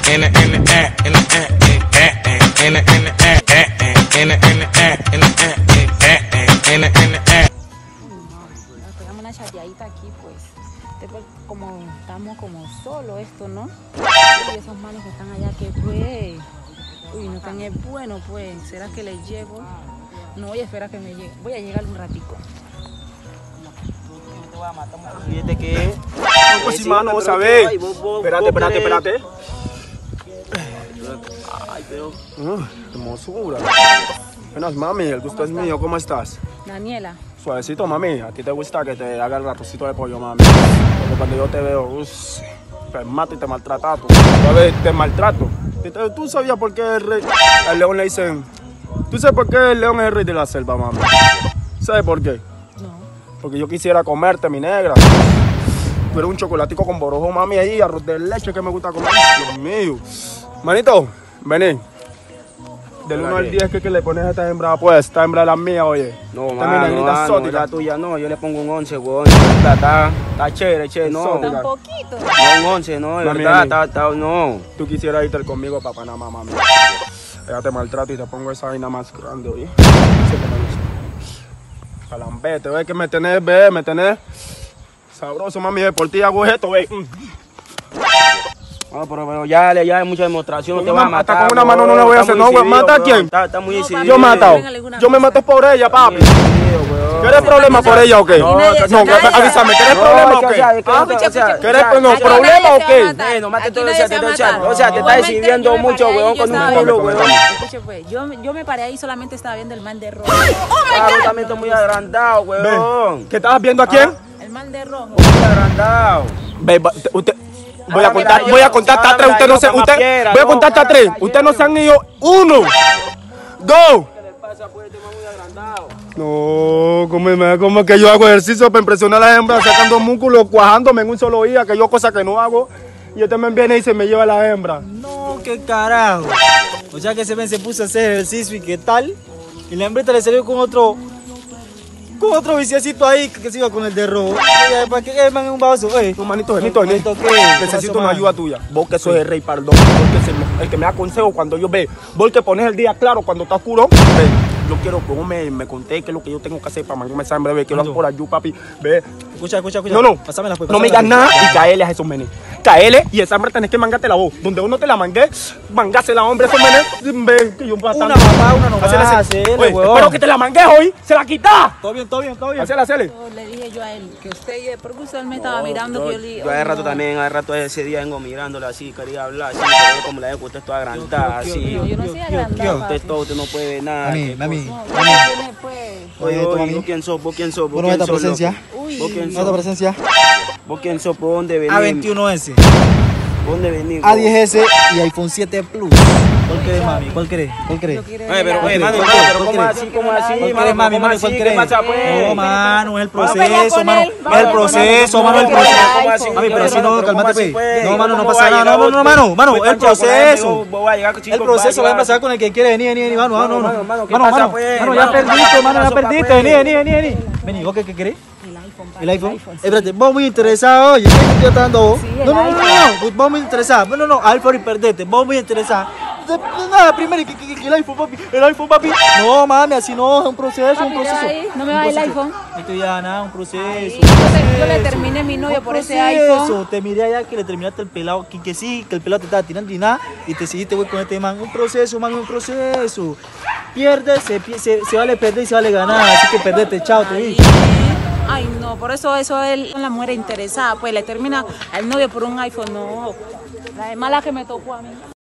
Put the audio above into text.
Pegamos una chateadita aquí, pues. Después, como estamos como solo esto, ¿no? Y esos manos que están allá, que pues. Uy, no tan es bueno, pues. ¿Será que les llego? No voy a esperar que me llegue. Voy a llegar un ratico. Fíjate que. Pues sí, mano, vos sabés. Espérate. Ay, pero. Hermosura. Buenas, mami, el gusto es mío, ¿cómo estás? Daniela. Suavecito, mami, ¿a ti te gusta que te haga el ratocito de pollo, mami? Porque cuando yo te veo, te mato y te maltrato. ¿Sabes? Te maltrato. ¿Tú sabías por qué al león le dicen? ¿Tú sabes por qué el león es el rey de la selva, mami? ¿Sabes por qué? No. Porque yo quisiera comerte, mi negra. Pero un chocolatico con borojo, mami, ahí, arroz de leche que me gusta comer. Dios mío. Manito, vení. Del 1 al 10, ¿qué le pones a esta hembra? Pues, esta hembra es la mía, oye. No, mano, la tuya no, yo le pongo un 11, weón. Está chévere, no. Está un poquito. No, un 11, no, de verdad, no. Tú quisieras irte conmigo para Panamá, mami. Ya te maltrato y te pongo esa vaina más grande, oye. Calambete, ve que me tenés, me tenés sabroso, mami, por ti hago esto, ve. No, pero ya hay mucha demostración, no te vas a matar. Hasta con una mano no le voy a hacer, no, güey. ¿Mata a quién? Está muy decidido. Yo he matado. Yo me mato por ella, papi. ¿Quieres problema por ella o qué? No, avísame, ¿quieres problema o qué? ¿Quieres problema o qué? No mates todo, o sea, te estás decidiendo mucho, weón, con un culo, weón. Escuche, pues, yo me paré ahí, solamente estaba viendo el man de rojo. Yo también estoy muy agrandado, weón. ¿Qué estabas viendo a quién? El man de rojo. Muy agrandado. Ve, usted... Voy a contar hasta 3, usted no se... Voy a contar hasta 3. Ustedes no se han ido 1, 2. ¿Qué le pasa, pues, este man muy agrandado? No, como que yo hago ejercicio para impresionar a las hembras, sacando músculos, cuajándome en un solo día, que yo cosa que no hago. Y este me viene y se me lleva a la hembra. No, qué carajo. O sea que ese men se puso a hacer ejercicio y qué tal. Y la hembrita le salió con otro viciacito ahí que se iba con el de rojo. ¿Para qué el man en un vaso? No, manito, Benito, necesito una ayuda tuya. Vos que sos el rey, perdón. Vos que el que me da consejo cuando yo ve. Vos que pones el día claro cuando está oscuro. Ve, yo quiero que vos me conté qué es lo que yo tengo que hacer para mandarme esa hembra. Ve, quiero hacer por ayuda, papi. Ve. Escucha. No. Pásamela, pues. No me digas nada y caele a esos menes. Caele y esa hembra tenés que mangarte la voz. Donde uno te la mangué, mangásela, hombre, esos menes. Ve, que yo Una nomás, hacele, weón. Pero que te la mangué hoy, se la quita. Todo bien. Hacele. Yo le dije yo a él que usted, porque usted me estaba mirando. Yo hace rato también, ese día vengo mirándola así, quería hablar, así, pero como la veo que usted está agrandada, así. Yo no soy agrandada. Usted no puede ver nada. Mami. Oye, ¿vos quién sos? ¿Vos no esta presencia? ¿Vos quién ¿No esta presencia? ¿Vos quién sos? ¿Por dónde venís? A21S. ¿Por dónde venís? A10S y iPhone 7 Plus. ¿Cuál querés, mami? ¿Cuál querés? Pero ¿cómo así? ¿Cuál querés, mami? ¿Cuál querés? ¿Qué pasa, pues? No, mano, es el proceso, mano. Es el proceso, mano, Mami, pero si no, cálmate, pues. No, mano, no pasa nada. No, mano, el proceso. El proceso va a empezar con el que quiere venir, mano. Mano, ya perdiste, vení. Vení, ¿vos qué querés? El iPhone. Espérate, vos muy interesado, oye, ¿qué te estoy dando vos? No, vos muy interesado. No, iPhone y perdete, vos muy interesado. Nada, primero que el iPhone, papi. No, mami, así no, es un proceso. No me va el iPhone. Esto ya nada, un proceso. Yo le terminé a mi novio por ese iPhone. Te miré allá que le terminaste el pelado, que sí, que el pelado te estaba tirando y nada, y te seguiste, güey, con este man. Un proceso. Pierdes, se vale perder y se vale ganar, así que perdete, chao, te vi. Ay, no, por eso él con la mujer interesada, pues le termina al novio por un iPhone, no. La de mala que me tocó a mí.